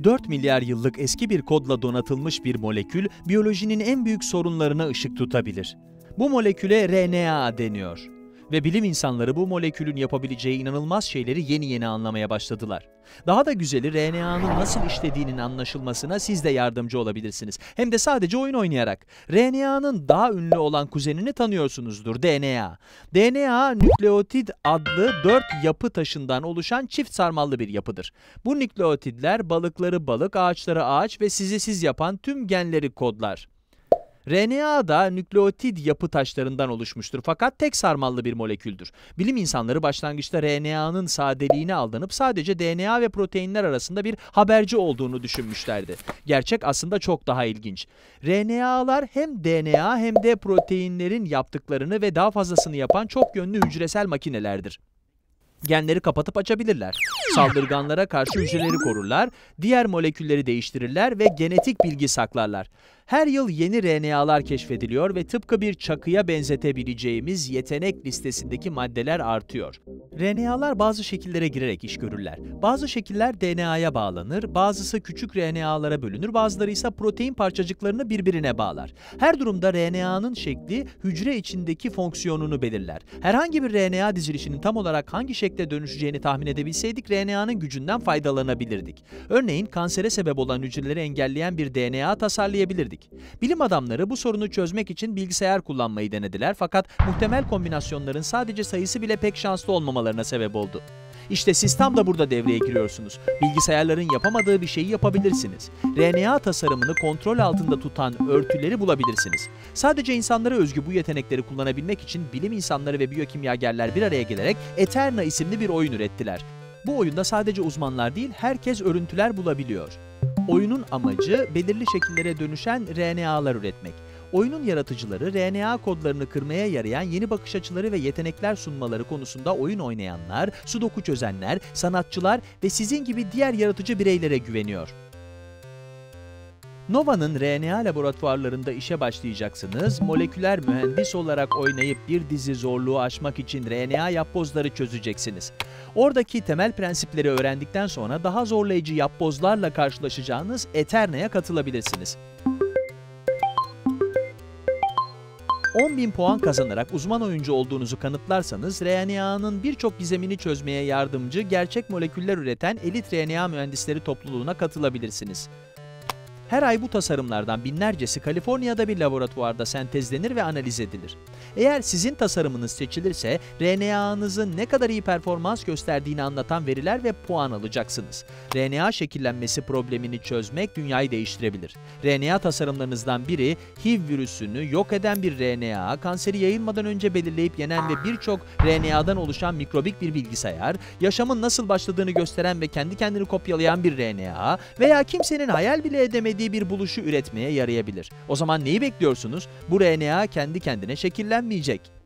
4 milyar yıllık eski bir kodla donatılmış bir molekül, biyolojinin en büyük sorunlarına ışık tutabilir. Bu moleküle RNA deniyor. Ve bilim insanları bu molekülün yapabileceği inanılmaz şeyleri yeni yeni anlamaya başladılar. Daha da güzeli, RNA'nın nasıl işlediğinin anlaşılmasına siz de yardımcı olabilirsiniz. Hem de sadece oyun oynayarak. RNA'nın daha ünlü olan kuzenini tanıyorsunuzdur, DNA. DNA, nükleotid adlı 4 yapı taşından oluşan çift sarmallı bir yapıdır. Bu nükleotidler balıkları balık, ağaçları ağaç ve sizi siz yapan tüm genleri kodlar. RNA da nükleotid yapı taşlarından oluşmuştur fakat tek sarmallı bir moleküldür. Bilim insanları başlangıçta RNA'nın sadeliğine aldanıp sadece DNA ve proteinler arasında bir haberci olduğunu düşünmüşlerdi. Gerçek aslında çok daha ilginç. RNA'lar hem DNA hem de proteinlerin yaptıklarını ve daha fazlasını yapan çok yönlü hücresel makinelerdir. Genleri kapatıp açabilirler. Saldırganlara karşı hücreleri korurlar, diğer molekülleri değiştirirler ve genetik bilgi saklarlar. Her yıl yeni RNA'lar keşfediliyor ve tıpkı bir çakıya benzetebileceğimiz yetenek listesindeki maddeler artıyor. RNA'lar bazı şekillere girerek iş görürler. Bazı şekiller DNA'ya bağlanır, bazısı küçük RNA'lara bölünür, bazıları ise protein parçacıklarını birbirine bağlar. Her durumda RNA'nın şekli hücre içindeki fonksiyonunu belirler. Herhangi bir RNA dizilişinin tam olarak hangi şekle dönüşeceğini tahmin edebilseydik RNA'nın gücünden faydalanabilirdik. Örneğin kansere sebep olan hücreleri engelleyen bir DNA tasarlayabilirdik. Bilim adamları bu sorunu çözmek için bilgisayar kullanmayı denediler fakat muhtemel kombinasyonların sadece sayısı bile pek şanslı olmamalarına sebep oldu. İşte siz tam da burada devreye giriyorsunuz. Bilgisayarların yapamadığı bir şeyi yapabilirsiniz. RNA tasarımını kontrol altında tutan örtüleri bulabilirsiniz. Sadece insanlara özgü bu yetenekleri kullanabilmek için bilim insanları ve biyokimyagerler bir araya gelerek Eterna isimli bir oyun ürettiler. Bu oyunda sadece uzmanlar değil, herkes örüntüler bulabiliyor. Oyunun amacı belirli şekillere dönüşen RNA'lar üretmek. Oyunun yaratıcıları RNA kodlarını kırmaya yarayan yeni bakış açıları ve yetenekler sunmaları konusunda oyun oynayanlar, sudoku çözenler, sanatçılar ve sizin gibi diğer yaratıcı bireylere güveniyor. Nova'nın RNA laboratuvarlarında işe başlayacaksınız, moleküler mühendis olarak oynayıp bir dizi zorluğu aşmak için RNA yapbozları çözeceksiniz. Oradaki temel prensipleri öğrendikten sonra daha zorlayıcı yapbozlarla karşılaşacağınız Eterna'ya katılabilirsiniz. 10.000 puan kazanarak uzman oyuncu olduğunuzu kanıtlarsanız, RNA'nın birçok gizemini çözmeye yardımcı gerçek moleküller üreten elit RNA mühendisleri topluluğuna katılabilirsiniz. Her ay bu tasarımlardan binlercesi Kaliforniya'da bir laboratuvarda sentezlenir ve analiz edilir. Eğer sizin tasarımınız seçilirse, RNA'nızın ne kadar iyi performans gösterdiğini anlatan veriler ve puan alacaksınız. RNA şekillenmesi problemini çözmek dünyayı değiştirebilir. RNA tasarımlarınızdan biri, HIV virüsünü yok eden bir RNA, kanseri yayılmadan önce belirleyip yenen ve birçok RNA'dan oluşan mikrobik bir bilgisayar, yaşamın nasıl başladığını gösteren ve kendi kendini kopyalayan bir RNA veya kimsenin hayal bile edemediği bir buluşu üretmeye yarayabilir. O zaman neyi bekliyorsunuz? Bu RNA kendi kendine şekillenmeyecek.